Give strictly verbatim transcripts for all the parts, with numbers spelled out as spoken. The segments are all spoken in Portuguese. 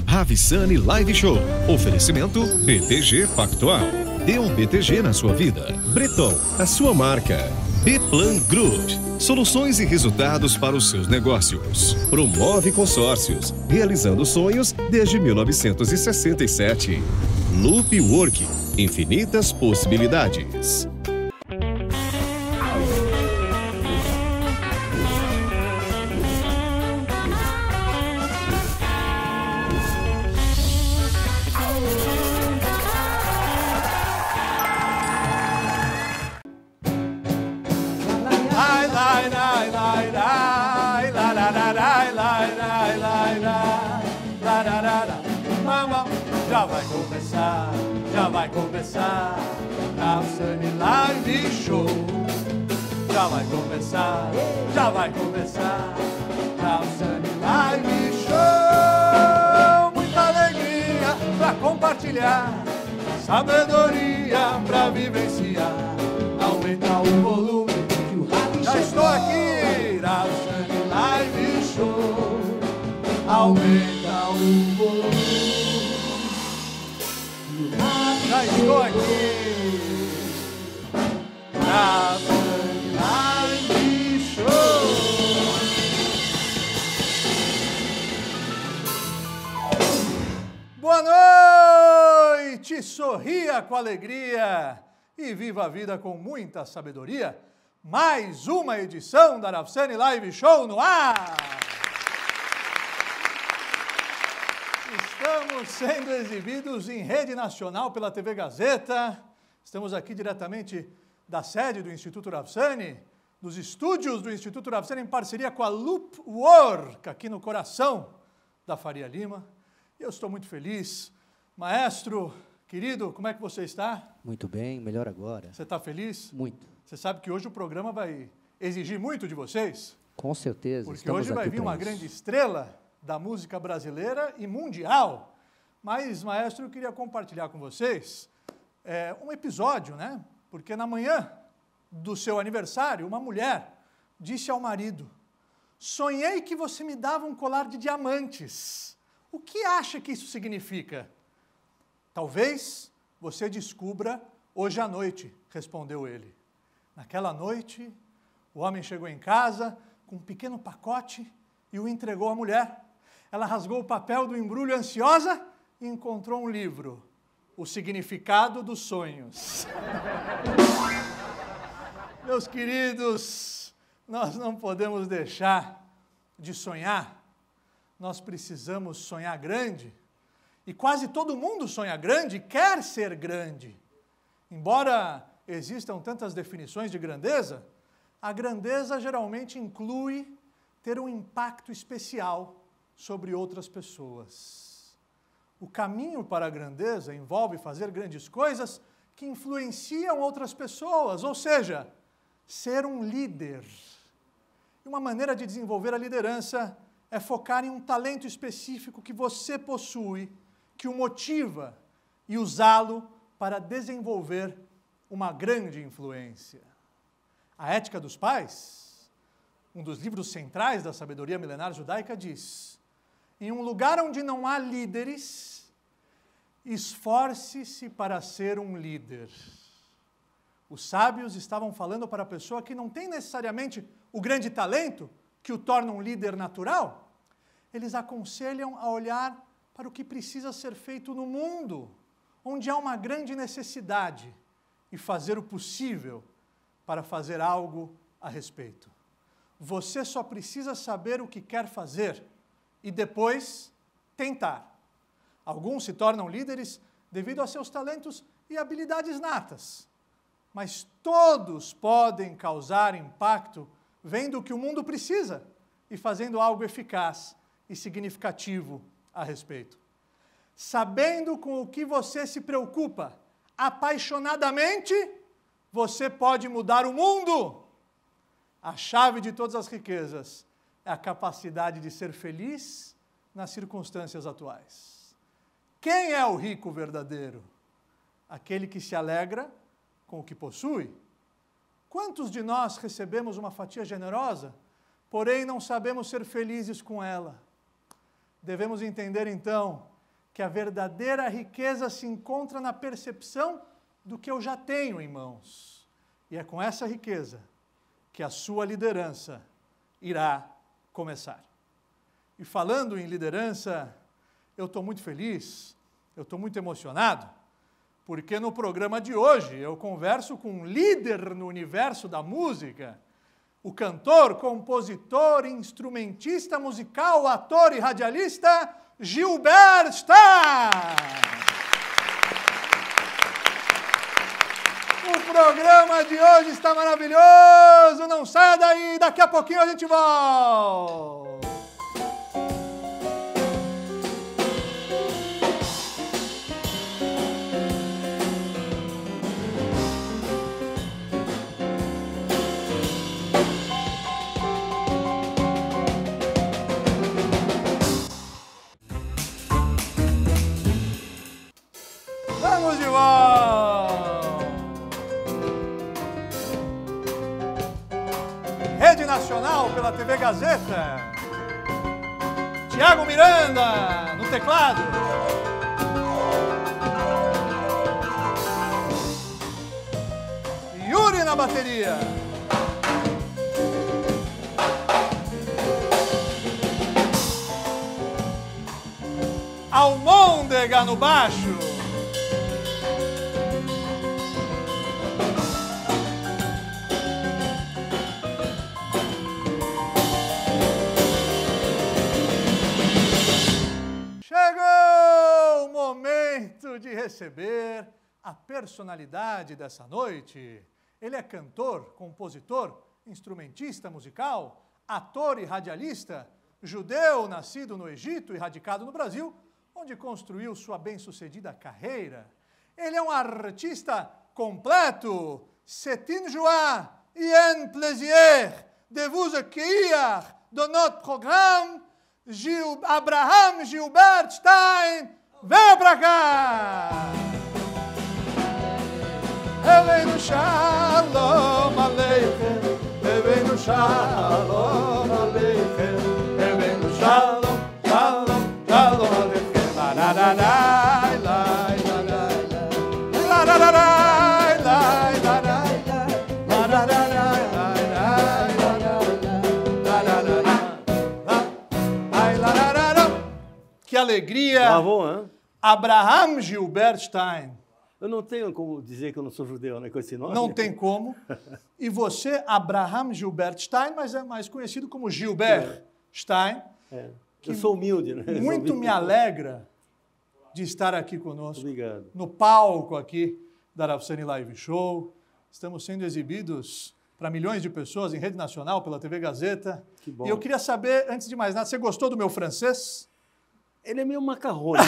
Ravissani Live Show. Oferecimento B T G Pactual. Dê um B T G na sua vida. Breton, a sua marca. B-Plan Group. Soluções e resultados para os seus negócios. Promove consórcios, realizando sonhos desde mil novecentos e sessenta e sete. Loop Work. Infinitas possibilidades. Já vai começar, já vai começar Ravissani Live Show. Já vai começar, já vai começar Ravissani Live Show. Muita alegria pra compartilhar, sabedoria pra vivenciar. Aumenta o volume que o rádio já estou aqui, Ravissani Live Show. Aumenta o volume. Já estou aqui, Ravissani Live Show. Boa noite, sorria com alegria e viva a vida com muita sabedoria. Mais uma edição da Ravissani Live Show no ar. Estamos sendo exibidos em rede nacional pela T V Gazeta. Estamos aqui diretamente da sede do Instituto Ravissani, dos estúdios do Instituto Ravissani, em parceria com a Loop Work, aqui no coração da Faria Lima. E eu estou muito feliz. Maestro, querido, como é que você está? Muito bem, melhor agora. Você está feliz? Muito. Você sabe que hoje o programa vai exigir muito de vocês? Com certeza. Porque estamos hoje vai aqui vir uma isso. grande estrela da música brasileira e mundial. Mas, maestro, eu queria compartilhar com vocês é, um episódio, né? Porque na manhã do seu aniversário, uma mulher disse ao marido: sonhei que você me dava um colar de diamantes. O que acha que isso significa? Talvez você descubra hoje à noite, respondeu ele. Naquela noite, o homem chegou em casa com um pequeno pacote e o entregou à mulher. Ela rasgou o papel do embrulho ansiosa e encontrou um livro, O Significado dos Sonhos. Meus queridos, nós não podemos deixar de sonhar. Nós precisamos sonhar grande. E quase todo mundo sonha grande e quer ser grande. Embora existam tantas definições de grandeza, a grandeza geralmente inclui ter um impacto especial sobre outras pessoas. O caminho para a grandeza envolve fazer grandes coisas que influenciam outras pessoas, ou seja, ser um líder. E uma maneira de desenvolver a liderança é focar em um talento específico que você possui, que o motiva, e usá-lo para desenvolver uma grande influência. A Ética dos Pais, um dos livros centrais da sabedoria milenar judaica, diz: em um lugar onde não há líderes, esforce-se para ser um líder. Os sábios estavam falando para a pessoa que não tem necessariamente o grande talento que o torna um líder natural. Eles aconselham a olhar para o que precisa ser feito no mundo, onde há uma grande necessidade, e fazer o possível para fazer algo a respeito. Você só precisa saber o que quer fazer e depois tentar. Alguns se tornam líderes devido a seus talentos e habilidades natas, mas todos podem causar impacto vendo o que o mundo precisa e fazendo algo eficaz e significativo a respeito. Sabendo com o que você se preocupa apaixonadamente, você pode mudar o mundo. A chave de todas as riquezas é a capacidade de ser feliz nas circunstâncias atuais. Quem é o rico verdadeiro? Aquele que se alegra com o que possui. Quantos de nós recebemos uma fatia generosa, porém não sabemos ser felizes com ela? Devemos entender, então, que a verdadeira riqueza se encontra na percepção do que eu já tenho em mãos. E é com essa riqueza que a sua liderança irá começar. E falando em liderança, eu estou muito feliz, eu estou muito emocionado, porque no programa de hoje eu converso com um líder no universo da música, o cantor, compositor, instrumentista musical, ator e radialista, Gilbert Stein. O programa de hoje está maravilhoso, não saia daí, daqui a pouquinho a gente volta. Vamos de volta! Rede Nacional pela T V Gazeta. Tiago Miranda no teclado. Yuri na bateria. Almôndega no baixo. Chegou o momento de receber a personalidade dessa noite. Ele é cantor, compositor, instrumentista musical, ator e radialista, judeu nascido no Egito e radicado no Brasil, onde construiu sua bem-sucedida carreira. Ele é um artista completo. C'est une joie et un plaisir de vous accueillir dans notre programme. Gil, Abraham Gilbert Stein, venha pra cá! Eu venho no Shalom Aleichem, eu venho no Shalom Aleichem, eu venho no Shalom, Shalom, Shalom Aleichem. La la la la la la la la la la. Que alegria! Bravo, hein? Abraham Gilbert Stein. Eu não tenho como dizer que eu não sou judeu, né, com esse nome. Não tem como. E você, Abraham Gilbert Stein, mas é mais conhecido como Gilbert é. Stein. É. Eu sou humilde, né? Muito me alegra de estar aqui conosco. Obrigado. No palco aqui da Arafsani Live Show. Estamos sendo exibidos para milhões de pessoas em rede nacional pela T V Gazeta. Que bom. E eu queria saber, antes de mais nada, você gostou do meu francês? Ele é meio macarrônico.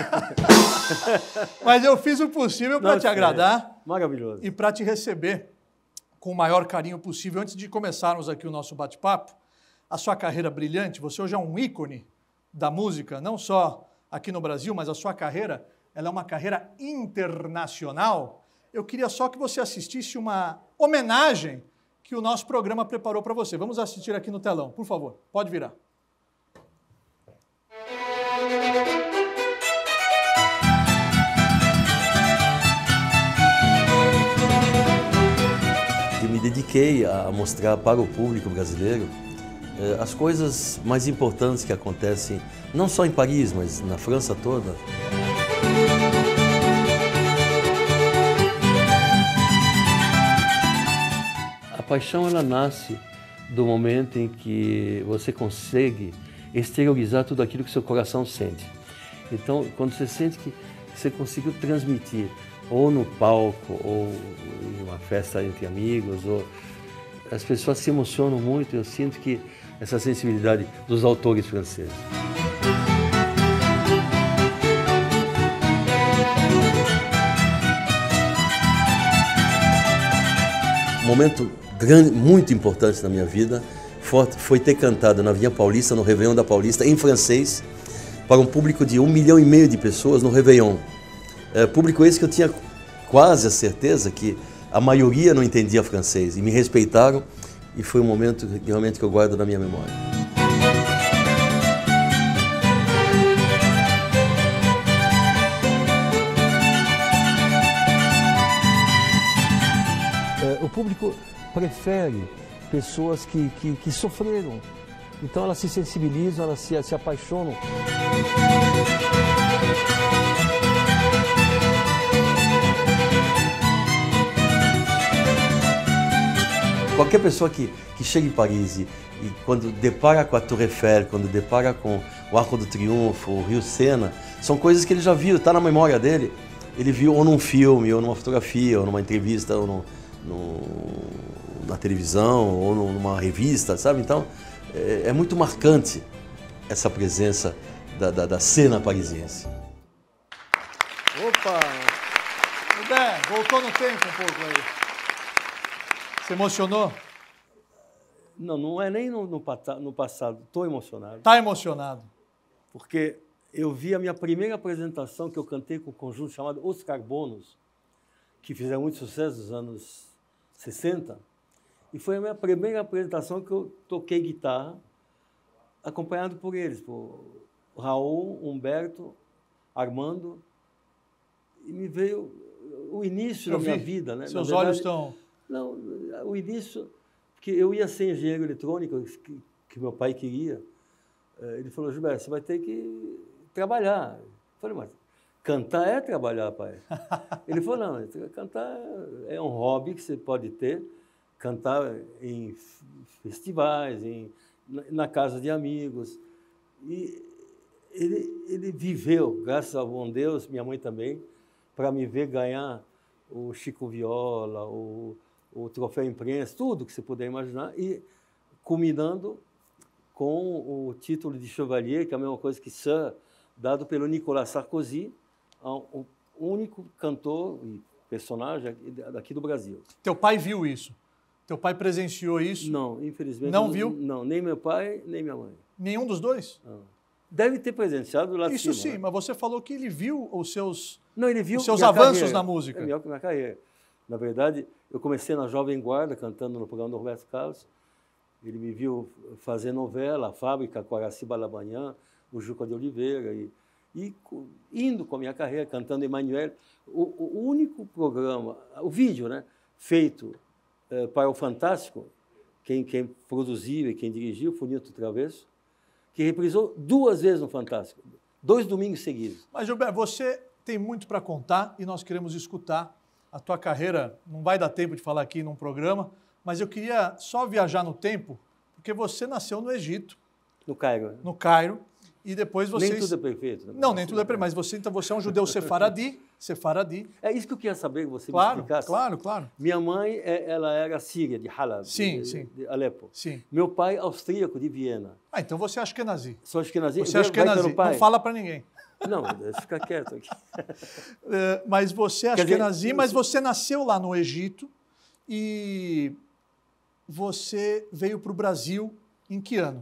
Mas eu fiz o possível para te agradar. É maravilhoso. E para te receber com o maior carinho possível. Antes de começarmos aqui o nosso bate-papo, a sua carreira brilhante, você hoje é um ícone da música, não só aqui no Brasil, mas a sua carreira, ela é uma carreira internacional. Eu queria só que você assistisse uma homenagem que o nosso programa preparou para você. Vamos assistir aqui no telão, por favor. Pode virar. Eu me dediquei a mostrar para o público brasileiro eh, as coisas mais importantes que acontecem, não só em Paris, mas na França toda. A paixão, ela nasce do momento em que você consegue exteriorizar tudo aquilo que seu coração sente. Então, quando você sente que você conseguiu transmitir, ou no palco, ou em uma festa entre amigos, ou... as pessoas se emocionam muito. Eu sinto que essa sensibilidade dos autores franceses. Um momento grande, muito importante na minha vida foi ter cantado na Avenida Paulista, no Réveillon da Paulista, em francês, para um público de um milhão e meio de pessoas no Réveillon. É, público esse que eu tinha quase a certeza que a maioria não entendia francês e me respeitaram, e foi um momento realmente que eu guardo na minha memória. público prefere pessoas que, que, que sofreram. Então elas se sensibilizam, elas se, se apaixonam. Qualquer pessoa que, que chega em Paris e, e quando depara com a Tour Eiffel, quando depara com o Arco do Triunfo, o Rio Sena, são coisas que ele já viu, está na memória dele. Ele viu ou num filme, ou numa fotografia, ou numa entrevista, ou no, no, na televisão, ou numa revista, sabe? Então, é, é muito marcante essa presença da, da, da cena parisiense. Opa! Bé, voltou no tempo um pouco aí. Se emocionou? Não, não é nem no, no, no passado. Estou emocionado. Está emocionado. Porque eu vi a minha primeira apresentação que eu cantei com um conjunto chamado Os Carbonos, que fizeram muito sucesso nos anos sessenta. E foi a minha primeira apresentação que eu toquei guitarra, acompanhado por eles, por Raul, Humberto, Armando. E me veio o início eu da minha vi. vida, né? Seus verdade, olhos estão... Não, o início, porque eu ia ser engenheiro eletrônico, que, que meu pai queria. Ele falou, Gilberto, você vai ter que trabalhar. Eu falei, mas cantar é trabalhar, pai. Ele falou, não, cantar é um hobby que você pode ter, cantar em festivais, em, na casa de amigos. E ele, ele viveu, graças ao bom Deus, minha mãe também, para me ver ganhar o Chico Viola, o, o troféu imprensa, tudo que você puder imaginar, e culminando com o título de chevalier, que é a mesma coisa que Sir, dado pelo Nicolas Sarkozy, o único cantor e personagem daqui do Brasil. Teu pai viu isso? Teu pai presenciou isso? Não, infelizmente. Não viu? Não, nem meu pai, nem minha mãe. Nenhum dos dois? Não. Deve ter presenciado lá de Isso cima, sim, né? mas você falou que ele viu os seus, Não, ele viu os seus minha avanços carreira. na música. É melhor que minha carreira. Na verdade, eu comecei na Jovem Guarda, cantando no programa do Roberto Carlos. Ele me viu fazer novela, a Fábrica, Coraci Balabanhã, o Juca de Oliveira, e, e indo com a minha carreira, cantando Emanuel. O, o único programa, o vídeo, né, feito eh, para o Fantástico, quem, quem produziu e quem dirigiu foi o Nilton Travesso, que reprisou duas vezes no Fantástico, dois domingos seguidos. Mas, Gilberto, você tem muito para contar e nós queremos escutar. A tua carreira não vai dar tempo de falar aqui num programa, mas eu queria só viajar no tempo, porque você nasceu no Egito. No Cairo. No Cairo, e depois você... Nem tudo é perfeito. Né? Não, nem tudo é perfeito, mas você, então, você é um judeu sefaradi, sefaradi. É isso que eu queria saber, que você Claro, me explicasse. claro, claro. Minha mãe, ela era síria, de Halab, Sim, de, sim. de Alepo. Sim. Meu pai, austríaco, de Viena. Ah, então você acha que é nazi. Só ashkenazi. Você acha que é Vai nazi. pelo pai? Não fala para ninguém. Não, deixa ficar quieto aqui. É, mas você acha Quer que é dizer, nazi, mas você nasceu lá no Egito e você veio para o Brasil em que ano?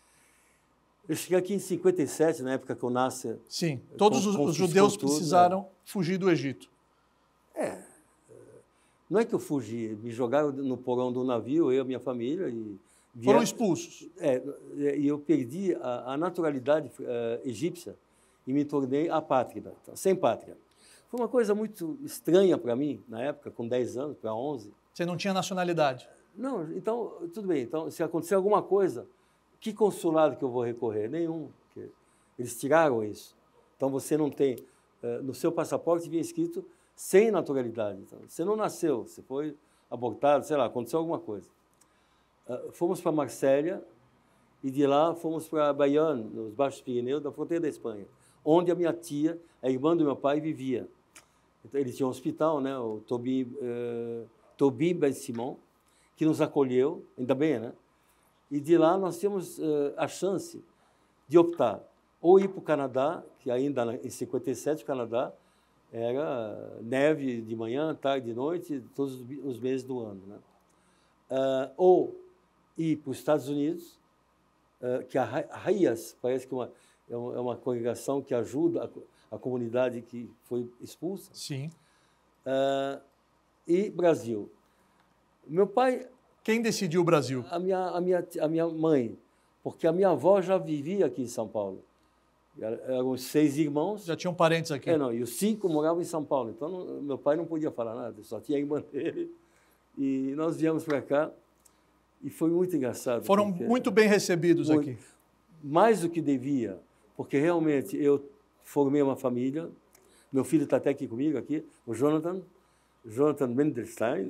Eu cheguei aqui em cinquenta e sete, na época que eu nasci. Sim, todos os, os judeus tudo, precisaram é. fugir do Egito. É. Não é que eu fugi, me jogaram no porão do navio, eu e a minha família. E Foram via... expulsos. É, e eu perdi a, a naturalidade uh, egípcia e me tornei apátrida, sem pátria. Foi uma coisa muito estranha para mim, na época, com dez anos, para onze. Você não tinha nacionalidade? Não, então, tudo bem. Então, se acontecer alguma coisa, que consulado que eu vou recorrer? Nenhum. Porque eles tiraram isso. Então, você não tem... Uh, no seu passaporte vinha escrito sem naturalidade. Então, você não nasceu, você foi abortado, sei lá, aconteceu alguma coisa. Uh, fomos para Marsella e de lá fomos para Bayonne, nos Baixos Pirineus, da fronteira da Espanha, onde a minha tia, a irmã do meu pai, vivia. Então, ele tinha um hospital, né, o Tobim, uh, Tobim Ben Simon, que nos acolheu, ainda bem, né? E de lá nós tínhamos uh, a chance de optar ou ir para o Canadá, que ainda em cinquenta e sete o Canadá era neve de manhã, tarde, de noite, todos os meses do ano, né? Uh, ou ir para os Estados Unidos, uh, que a Raias parece que é uma, é uma congregação que ajuda a, a comunidade que foi expulsa. Sim. Uh, e Brasil. Meu pai... Quem decidiu o Brasil? A minha, a, minha, a minha mãe, porque a minha avó já vivia aqui em São Paulo. Eram os seis irmãos. Já tinham parentes aqui? É, não, e os cinco moravam em São Paulo. Então, não, meu pai não podia falar nada, só tinha a irmã dele E nós viemos para cá e foi muito engraçado. Foram muito bem recebidos muito, aqui. Mais do que devia, porque realmente eu formei uma família. Meu filho está até aqui comigo, aqui, o Jonathan, Jonathan Mendelstein.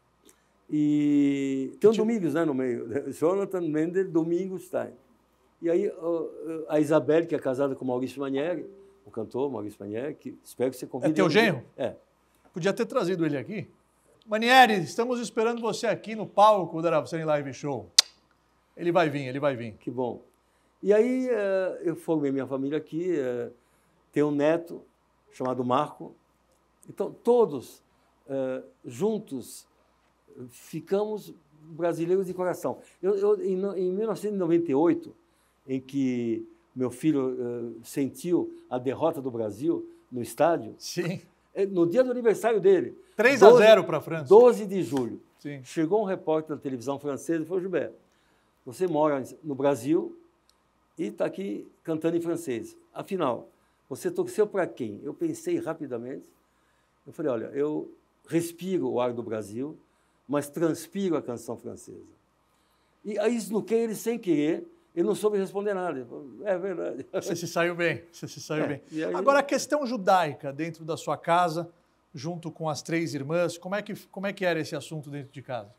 E tem um Domingos, né, no meio. Jonathan Mendel Domingos Stein. E aí a Isabelle, que é casada com o Maurício Manieri, o cantor Maurício Manieri, que espero que você convide. É teu genro? É. Podia ter trazido ele aqui. Manieri, estamos esperando você aqui no palco da Aravicena Live Show. Ele vai vir, ele vai vir. Que bom. E aí eu formei minha família aqui, tenho um neto chamado Marco. Então, todos juntos ficamos brasileiros de coração. Eu, eu, em, em mil novecentos e noventa e oito, em que meu filho uh, sentiu a derrota do Brasil no estádio, sim, no dia do aniversário dele, três a zero para a França. doze de julho, sim. Chegou um repórter da televisão francesa e falou: Gilberto, você mora no Brasil e está aqui cantando em francês. Afinal, você torceu para quem? Eu pensei rapidamente. Eu falei: olha, eu respiro o ar do Brasil, mas transpiro a canção francesa. E aí esnuquei ele sem querer, ele não soube responder nada. Ele falou: é verdade. Você se saiu bem, você se saiu É, bem. e aí- Agora, a questão judaica dentro da sua casa, junto com as três irmãs, como é que, como é que era esse assunto dentro de casa?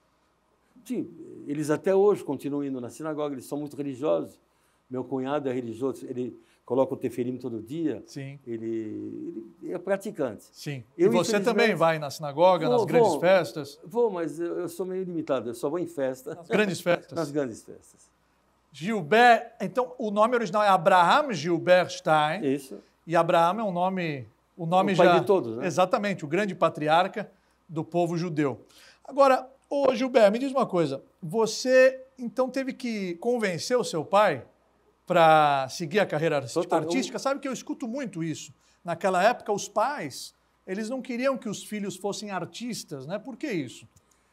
Sim, eles até hoje continuam indo na sinagoga, eles são muito religiosos. Meu cunhado é religioso, ele coloca o tefilim todo dia, Sim, ele, ele é praticante. sim. Eu, e você infelizmente, também vai na sinagoga, vou, nas grandes vou. festas? Vou, mas eu, eu sou meio limitado, eu só vou em festa. Nas grandes festas. Nas grandes festas. Gilbert, então o nome original é Abraham Gilbert Stein. Isso. E Abraão é um nome, o nome O pai já de todos, né? Exatamente, o grande patriarca do povo judeu. Agora, ô Gilbert, me diz uma coisa. Você então teve que convencer o seu pai para seguir a carreira arti- Total. artística? Sabe que eu escuto muito isso. Naquela época, os pais, eles não queriam que os filhos fossem artistas, né? Por que isso?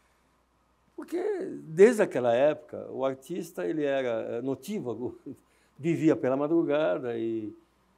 Porque desde aquela época o artista ele era notívago, vivia pela madrugada e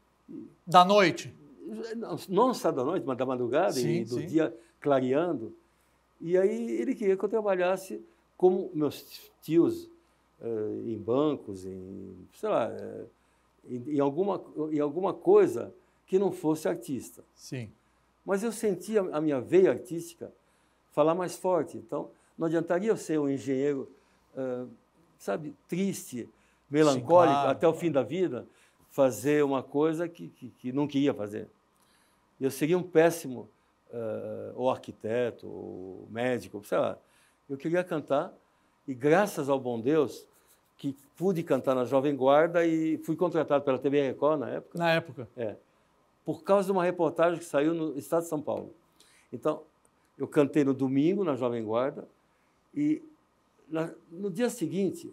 Da noite? não, não só da noite, mas da madrugada Sim, e do sim. dia clareando. E aí ele queria que eu trabalhasse como meus tios eh, em bancos, em sei lá, eh, em, em alguma em alguma coisa que não fosse artista. Sim. Mas eu sentia a minha veia artística falar mais forte. Então, não adiantaria eu ser um engenheiro, uh, sabe, triste, melancólico, Sim, claro, até o claro. fim da vida, fazer uma coisa que, que, que não queria fazer. Eu seria um péssimo uh, ou arquiteto, ou médico, sei lá. Eu queria cantar e, graças ao bom Deus, que pude cantar na Jovem Guarda e fui contratado pela T V Record na época. Na época. É, por causa de uma reportagem que saiu no Estado de São Paulo. Então, eu cantei no domingo, na Jovem Guarda, e na, no dia seguinte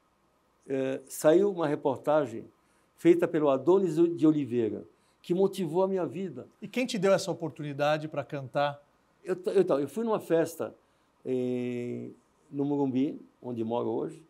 eh, saiu uma reportagem feita pelo Adonis de Oliveira, que motivou a minha vida. E quem te deu essa oportunidade para cantar? Eu, t- eu, t- eu fui numa festa em, no Morumbi, onde moro hoje,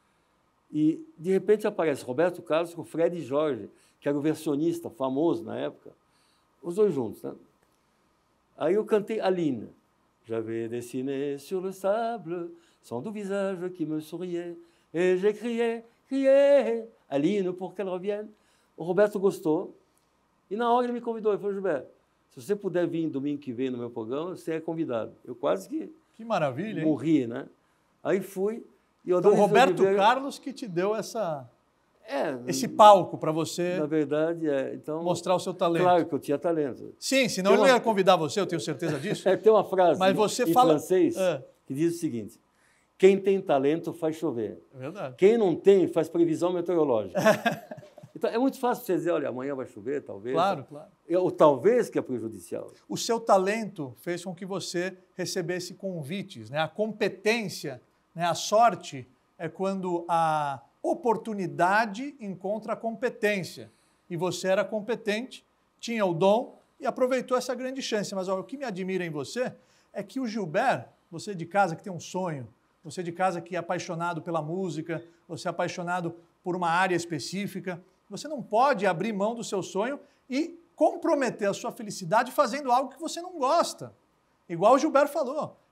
e, de repente, aparece Roberto Carlos com o Fred Jorge, que era o versionista famoso na época, os dois juntos, né? Aí eu cantei Aline. J'avais dessiné sur le sable son doux visage qui me souriait et j'ai crié, crié, Aline, pour qu'elle revienne. O Roberto gostou e na hora ele me convidou. Ele falou: Gilberto, se você puder vir domingo que vem no meu programa, você é convidado. Eu quase que Que maravilha, hein? morri, né? Aí fui e o Então, o Adonis de Roberto Oliveira- Carlos que te deu essa, é, esse palco para você na verdade, é. Então, mostrar o seu talento. claro que eu tinha talento. Sim, senão Tem ele não uma- ia convidar você, eu tenho certeza disso. É, tem uma frase Mas você em fala- francês É. que diz o seguinte: quem tem talento faz chover. É verdade. Quem não tem faz previsão meteorológica. Então é muito fácil você dizer: olha, amanhã vai chover, talvez. Claro, claro. Ou talvez que é prejudicial. O seu talento fez com que você recebesse convites, né? A competência, né? A sorte é quando a oportunidade encontra a competência. E você era competente, tinha o dom e aproveitou essa grande chance. Mas ó, o que me admira em você é que o Gilbert, você de casa que tem um sonho, você de casa que é apaixonado pela música, você é apaixonado por uma área específica, você não pode abrir mão do seu sonho e comprometer a sua felicidade fazendo algo que você não gosta. Igual o Gilberto falou,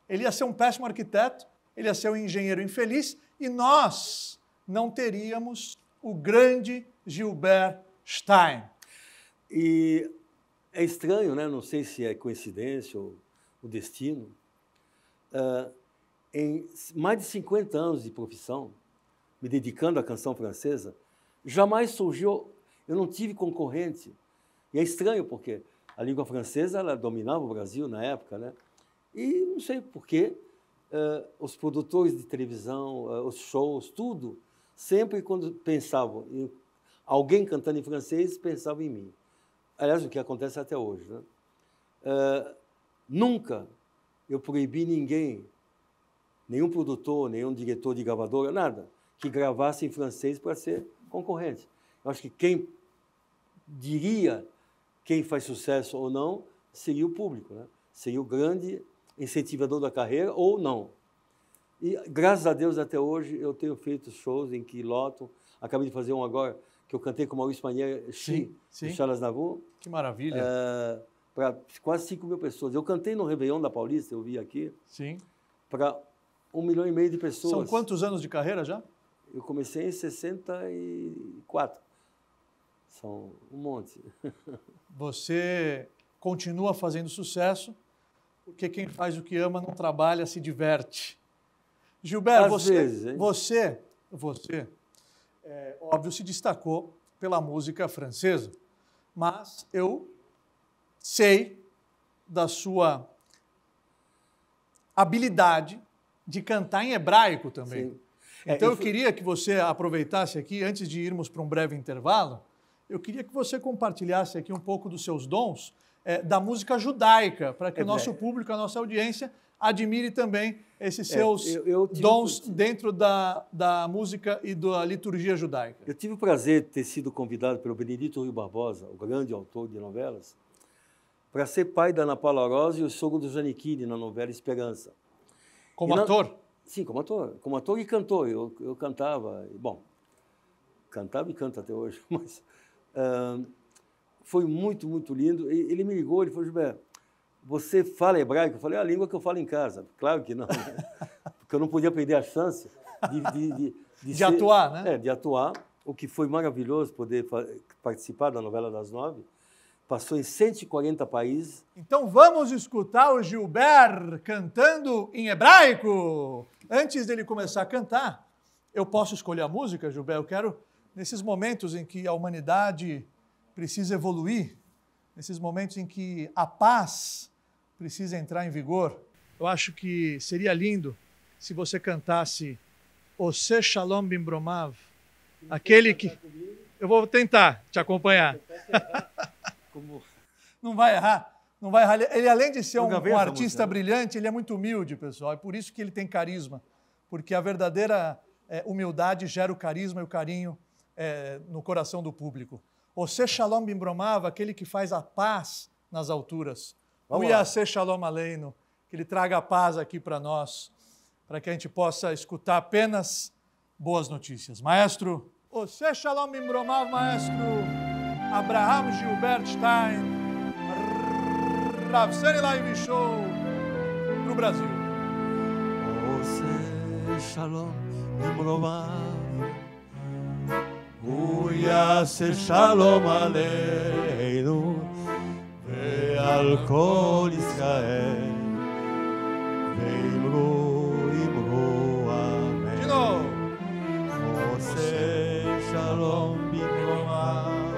ele ia ser um péssimo arquiteto, ele ia ser um engenheiro infeliz e nós não teríamos o grande Gilbert Stein. E é estranho, né? Não sei se é coincidência ou o destino. Uh, em mais de cinquenta anos de profissão, me dedicando à canção francesa, jamais surgiu, eu não tive concorrente. E é estranho porque a língua francesa ela dominava o Brasil na época, né? E não sei por quê, uh, os produtores de televisão, uh, os shows, tudo, sempre quando pensavam em alguém cantando em francês, pensavam em mim. Aliás, o que acontece até hoje, né? Uh, nunca eu proibi ninguém, nenhum produtor, nenhum diretor de gravadora, nada, que gravasse em francês para ser concorrente. Eu acho que quem diria quem faz sucesso ou não seria o público, né? Seria o grande incentivador da carreira ou não. E, graças a Deus, até hoje, eu tenho feito shows em que lotam. Acabei de fazer um agora, que eu cantei com o Maurício Manier, Chi, de Charles Navour. Que maravilha. É, para quase cinco mil pessoas. Eu cantei no Réveillon da Paulista, eu vi aqui. Sim. Para um milhão e meio de pessoas. São quantos anos de carreira já? Eu comecei em sessenta e quatro. São um monte. Você continua fazendo sucesso, porque quem faz o que ama não trabalha, se diverte. Gilbert, Às você, vezes, hein? você, você é, óbvio, se destacou pela música francesa, mas eu sei da sua habilidade de cantar em hebraico também. Sim. Então É, eu eu fui- queria que você aproveitasse aqui, antes de irmos para um breve intervalo, eu queria que você compartilhasse aqui um pouco dos seus dons eh, da música judaica, para que o É, nosso é. público, a nossa audiência, admire também esses É, seus eu- eu tive- dons dentro da, da música e da liturgia judaica. Eu tive o prazer de ter sido convidado pelo Benedito Rui Barbosa, o grande autor de novelas, para ser pai da Ana Paula Rosa e o sogro do Giannichini na novela Esperança. Como E na- ator, Sim, como ator. Como ator e cantor. Eu, eu cantava, e, bom, cantava e canto até hoje, mas ah, foi muito, muito lindo. E ele me ligou, ele falou, Gilberto, você fala hebraico? Eu falei, é a língua que eu falo em casa. Claro que não, né? Porque eu não podia perder a chance de... De, de, De ser- atuar, né? É, de atuar, o que foi maravilhoso poder fa- participar da novela das nove. Passou em cento e quarenta países. então vamos escutar o Gilbert cantando em hebraico. Antes dele começar a cantar, eu posso escolher a música, Gilbert? Eu quero, nesses momentos em que a humanidade precisa evoluir, nesses momentos em que a paz precisa entrar em vigor, eu acho que seria lindo se você cantasse Ose Shalom Bimbromav, aquele que... Eu vou tentar te acompanhar. Como... Não vai errar, não vai errar. Ele, além de ser Eu um, gravei um essa artista música, né? brilhante, ele é muito humilde, pessoal. É por isso que ele tem carisma. Porque a verdadeira é, humildade gera o carisma e o carinho é, no coração do público. Ose Shalom Bimbromav, aquele que faz a paz nas alturas. O Vamos lá. Yaseh Shalom Aleinu, que ele traga a paz aqui para nós, para que a gente possa escutar apenas boas notícias. Maestro, Ose Shalom Bimbromav, maestro Abraham Gilbert Stein, Rav Seni Live Show para o Brasil. עושה שלום במרומיו, הוא יעשה שלום עלינו ועל כל ישראל, ואמרו אמרו De אמן. novo. עושה שלום במרומיו,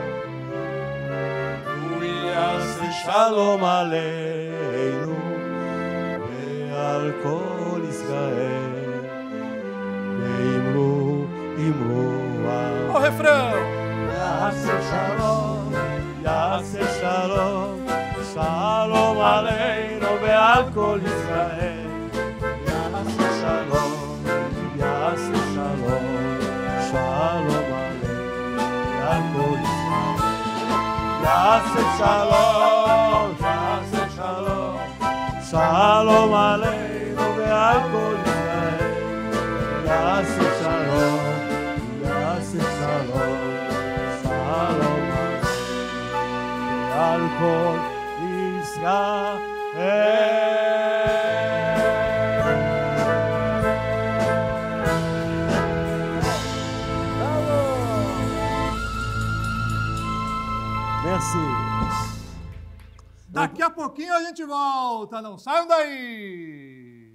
הוא יעשה שלום עלינו ועל כל ישראל, ואמרו אמרו Ó o refrão. יעשה שלום, יעשה שלום, שלום עלינו ועל כל ישראל. יעשה שלום, יעשה שלום, שלום עלינו ועל כל ישראל. יעשה שלום, יעשה שלום, שלום עלינו ועל כל ישראל. יעשה שלום, יעשה שלום, שלום עלינו ועל כל ישראל. francês. Daqui a pouquinho a gente volta, não saiam daí!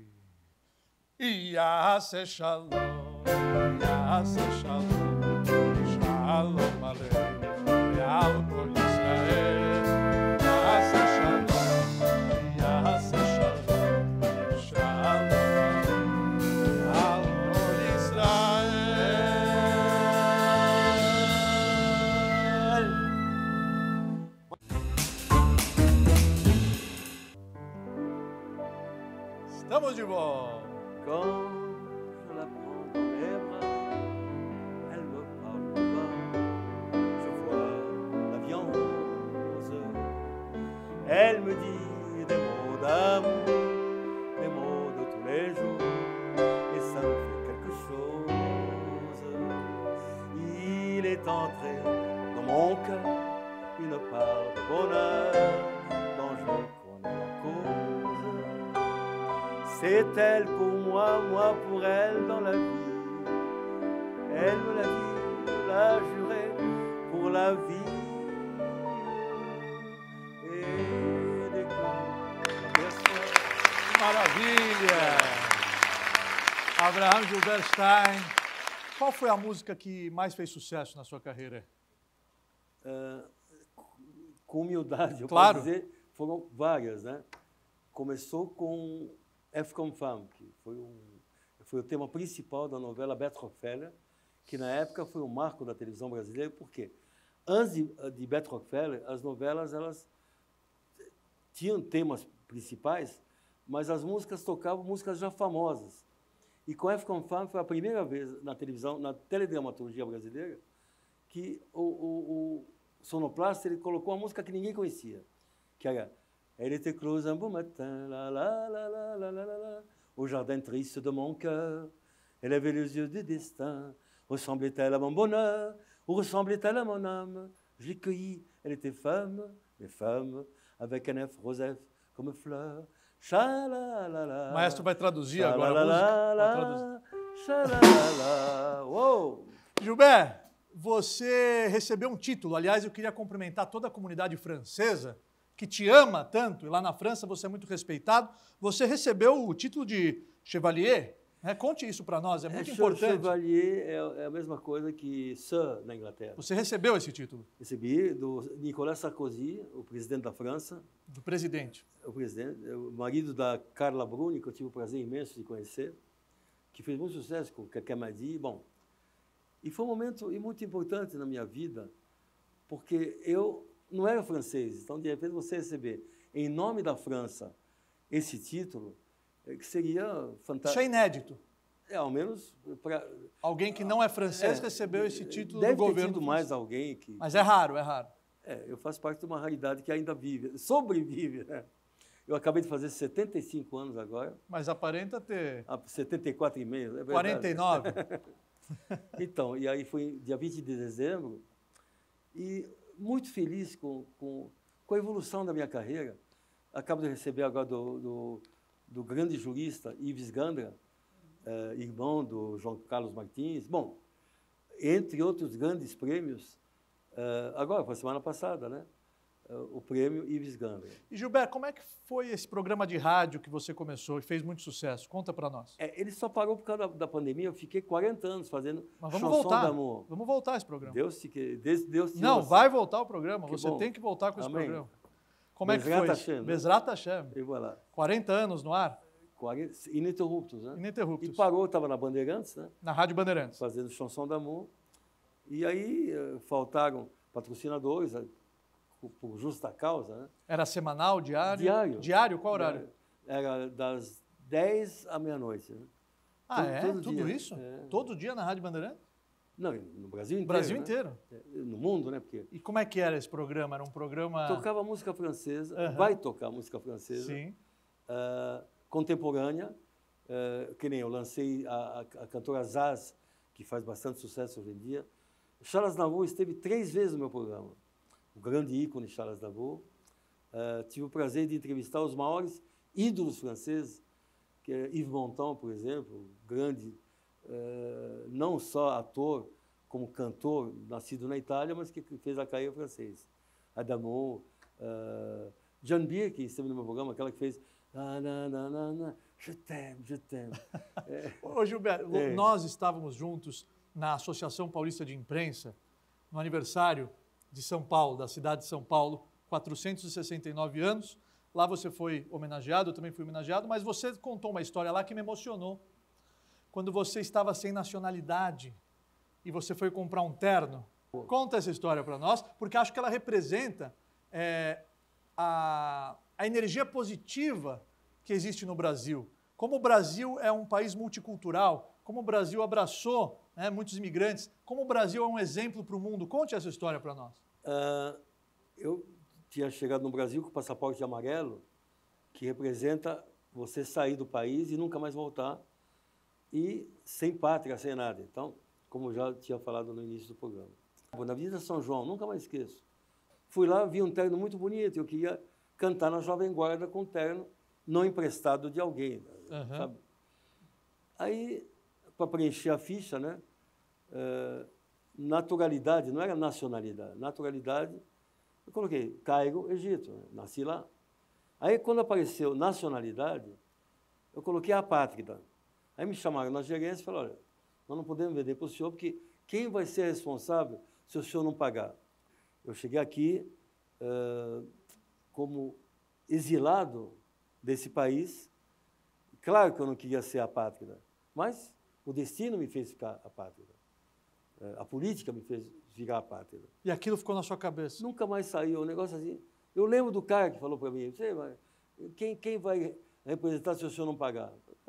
Yase shalom, Yase shalom, shalom aleinu, ve'al kol Yisrael. Yase shalom, Yase shalom, shalom aleinu, ve'al kol Yisrael. Estamos de volta. Quand je la prends dans mes bras, elle me parle de bas. Je vois la viande rose. Elle me dit des mots d'amour, des mots de tous les jours, et ça me fait quelque chose. Il est entré dans mon cœur une part de bonheur dont je connais la cause. C'est elle pour moi, moi pour elle dans la vie. Elle me l'a dit, l'a juré pour la vie. Et des coups, la personne. Maravilha! Abraham Gilbert Stein. Qual foi a música que mais fez sucesso na sua carreira? Uh, com humildade, eu Claro. posso dizer, foram várias, né? Começou com F comme Femme, que foi, um, foi o tema principal da novela Beth Rockefeller, que na época foi um marco da televisão brasileira, porque antes de, de Beth Rockefeller, as novelas elas tinham temas principais, mas as músicas tocavam músicas já famosas. E com F comme Femme foi a primeira vez na televisão, na teledramaturgia brasileira, que o, o, o sonoplasta ele colocou uma música que ninguém conhecia, que era Elle était close un beau matin, la la la la la la la la, au jardin triste de mon cœur. Elle avait les yeux du destin. Ressemblait-elle à mon bonheur ou ressemblait-elle à mon âme? Je l'ai cueillie, elle était femme, mais femme, avec un F Rosef comme fleur. Cha-la-la-la. O maestro vai traduzir agora a Cha-la-la-la, música. Vai traduzir. cha-la-la-la. Uou! Gilbert, você recebeu um título. Aliás, eu queria cumprimentar toda a comunidade francesa que te ama tanto, e lá na França você é muito respeitado. Você recebeu o título de Chevalier, né? Conte isso para nós, é muito É, importante. Chevalier é, é a mesma coisa que Sir na Inglaterra. Você recebeu esse título Recebi do Nicolas Sarkozy, o presidente da França, do presidente. o presidente, o marido da Carla Bruni, que eu tive o prazer imenso de conhecer, que fez muito sucesso com Quelqu'un m'a dit. Bom, e foi um momento muito importante na minha vida, porque eu não era francês, então de repente você receber em nome da França esse título, é, que seria fantástico. Isso é inédito. É, ao menos para Alguém que não é francês É, recebeu esse título deve do ter governo. tido mais alguém que... Mas é raro, é raro. É, eu faço parte de uma raridade que ainda vive, sobrevive, né? Eu acabei de fazer setenta e cinco anos agora, Mas aparenta ter há setenta e quatro e meio, é verdade. quarenta e nove. Então, e aí foi dia vinte de dezembro, e muito feliz com, com, com a evolução da minha carreira. Acabo de receber agora do, do, do grande jurista Yves Gandra, eh, irmão do João Carlos Martins. Bom, entre outros grandes prêmios, eh, agora, foi semana passada, né? Eh, o prêmio Yves Gandra. E Gilbert, como é que foi esse programa de rádio que você começou e fez muito sucesso? Conta para nós. É, ele só parou por causa da, da pandemia. Eu fiquei quarenta anos fazendo Mas vamos Chanson voltar. d'Amour. Vamos voltar a esse programa. Deus te que Deus, Deus te Não, ouça. vai voltar o programa. Que Você bom. tem que voltar com esse Amém. programa. Como é que Bezrat foi? Hashem, né? Bezrat Hashem. E voilà. quarenta anos no ar, quarenta, ininterruptos, né? ininterruptos. E parou, estava na Bandeirantes, né? Na Rádio Bandeirantes. Fazendo Chanson d'Amour. E aí eh, faltaram patrocinadores, eh, por, por justa causa, né? Era semanal, diário? Diário. Diário, qual horário? Era das dez à meia-noite. Né? Ah, todo- é? todo Tudo dia. isso? É. Todo dia na Rádio Bandeirantes? Não, no Brasil inteiro. Brasil né? inteiro. É, No mundo, né? Porque E como é que era esse programa? Era um programa... tocava música francesa, Aham. vai tocar música francesa, Sim. ah, contemporânea, ah, que nem eu lancei a, a, a cantora Zaz, que faz bastante sucesso hoje em dia. Charles Aznavour esteve três vezes no meu programa. O grande ícone Charles Aznavour. Ah, tive o prazer de entrevistar os maiores ídolos franceses, que é Yves Montand, por exemplo, grande, ah, não só ator, como cantor, nascido na Itália, mas que fez a carreira francesa. Adamo, uh, John Beer, que esteve no meu programa, aquela que fez na, na, na, na, na, je t'aime, je t'aime. É. Ô, Gilberto, É. nós estávamos juntos na Associação Paulista de Imprensa, no aniversário de São Paulo, da cidade de São Paulo, quatrocentos e sessenta e nove anos. Lá você foi homenageado, eu também fui homenageado, mas você contou uma história lá que me emocionou. Quando você estava sem nacionalidade e você foi comprar um terno. Conta essa história para nós, porque acho que ela representa é, a, a energia positiva que existe no Brasil. Como o Brasil é um país multicultural, como o Brasil abraçou, né, muitos imigrantes, como o Brasil é um exemplo para o mundo. Conte essa história para nós. Uh, eu tinha chegado no Brasil com o passaporte amarelo, que representa você sair do país e nunca mais voltar, e sem pátria, sem nada. Então, como já tinha falado no início do programa. Na Avenida São João, nunca mais esqueço. Fui lá, vi um terno muito bonito, eu queria cantar na Jovem Guarda com um terno não emprestado de alguém, Uhum. sabe? Aí, para preencher a ficha, né? Uh, naturalidade, não era nacionalidade, naturalidade, eu coloquei Cairo, Egito, né? Nasci lá. Aí, quando apareceu nacionalidade, eu coloquei apátrida. Aí me chamaram na gerência e falaram, olha, nós não podemos vender para o senhor, porque quem vai ser responsável se o senhor não pagar? Eu cheguei aqui uh, como exilado desse país. Claro que eu não queria ser apátrida, mas o destino me fez ficar apátrida. Uh, a política me fez virar apátrida. E aquilo ficou na sua cabeça? Nunca mais saiu, um negócio assim. Eu lembro do cara que falou para mim, Você vai, quem, quem vai representar se o senhor não pagar?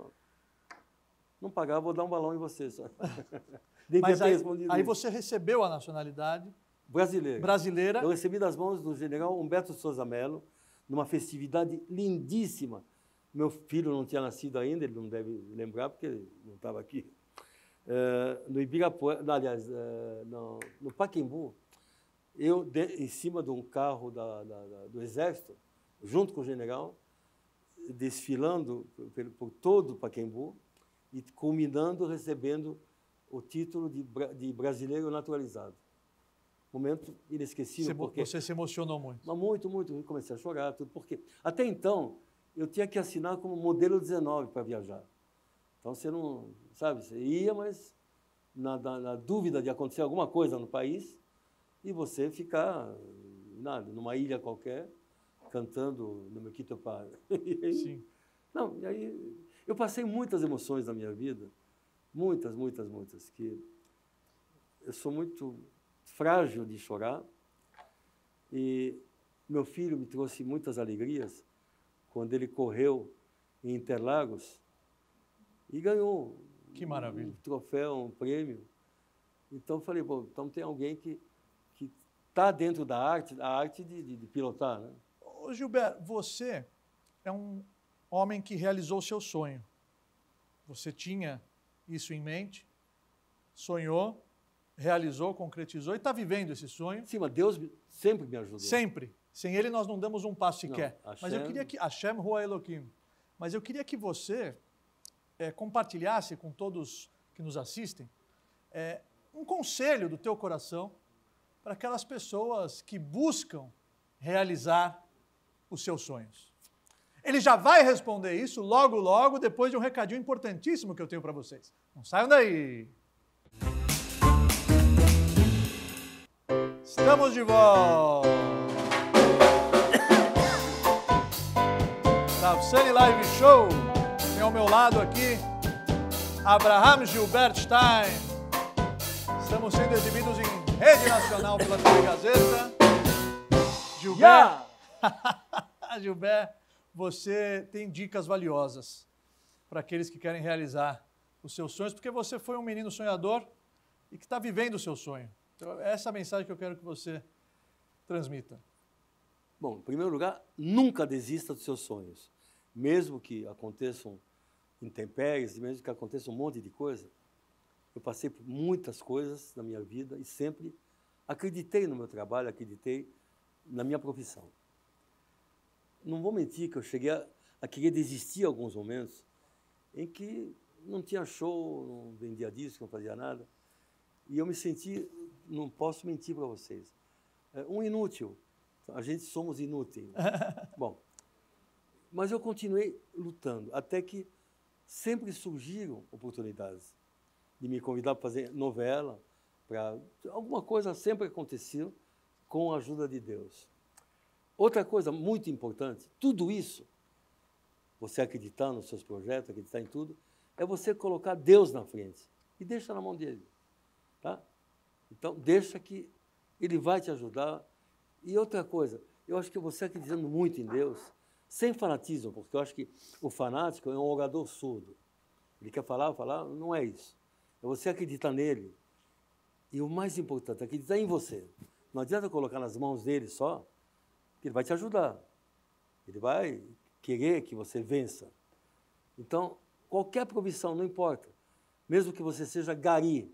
Não pagar, vou dar um balão em você. Só. Mas aí, aí você recebeu a nacionalidade brasileira. brasileira. Eu recebi das mãos do general Humberto Souza Mello, numa festividade lindíssima. Meu filho não tinha nascido ainda, ele não deve lembrar, porque ele não estava aqui. Uh, no Ibirapuera, não, aliás, uh, no, no Pacaembu, eu, de, em cima de um carro da, da, da, do Exército, junto com o general, desfilando por, por todo o Pacaembu, e culminando recebendo o título de, de brasileiro naturalizado. Momento inesquecível. Você, porque, você se emocionou muito. Mas muito, muito. Eu comecei a chorar, tudo. Porque até então, eu tinha que assinar como modelo dezenove para viajar. Então, você não, sabe, você ia, mas na, na, na dúvida de acontecer alguma coisa no país, e você ficar nada, numa ilha qualquer, cantando no meu Quitopá. Sim. Não, e aí eu passei muitas emoções na minha vida, muitas, muitas, muitas, que eu sou muito frágil de chorar, e meu filho me trouxe muitas alegrias quando ele correu em Interlagos e ganhou que maravilha. um troféu, um prêmio. Então eu falei, bom, então tem alguém que que está dentro da arte, a arte de, de, de pilotar, né? Ô, Gilberto, você é um homem que realizou o seu sonho. Você tinha isso em mente, sonhou, realizou, concretizou e está vivendo esse sonho. Sim, mas Deus sempre me ajudou. Sempre. Sem ele nós não damos um passo sequer. Não, mas eu queria que... Hashem Hu Elohim. Mas eu queria que você é, compartilhasse com todos que nos assistem é, um conselho do teu coração para aquelas pessoas que buscam realizar os seus sonhos. Ele já vai responder isso logo, logo, depois de um recadinho importantíssimo que eu tenho para vocês. Não saiam daí! Estamos de volta! Ravsani Live Show. Tem ao meu lado aqui Abraham Gilbert Stein. Estamos sendo exibidos em rede nacional pela T V Gazeta. Gilbert, yeah. Gilbert, você tem dicas valiosas para aqueles que querem realizar os seus sonhos, porque você foi um menino sonhador e que está vivendo o seu sonho. Então, é essa a mensagem que eu quero que você transmita. Bom, em primeiro lugar, nunca desista dos seus sonhos. Mesmo que aconteçam intempéries, mesmo que aconteça um monte de coisa, eu passei por muitas coisas na minha vida e sempre acreditei no meu trabalho, acreditei na minha profissão. Não vou mentir que eu cheguei a, a querer desistir em alguns momentos em que não tinha show, não vendia disco, não fazia nada. E eu me senti, não posso mentir para vocês, um inútil. A gente somos inúteis. Bom, mas eu continuei lutando, até que sempre surgiram oportunidades de me convidar para fazer novela, para alguma coisa sempre aconteceu com a ajuda de Deus. Outra coisa muito importante, tudo isso, você acreditar nos seus projetos, acreditar em tudo, é você colocar Deus na frente e deixa na mão dele, tá? Então, deixa que ele vai te ajudar. E outra coisa, eu acho que você acreditando muito em Deus, sem fanatismo, porque eu acho que o fanático é um orador surdo. Ele quer falar, falar, não é isso. É você acreditar nele. E o mais importante, acreditar em você. Não adianta colocar nas mãos dele só, que ele vai te ajudar. Ele vai querer que você vença. Então, qualquer provisão, não importa. Mesmo que você seja gari.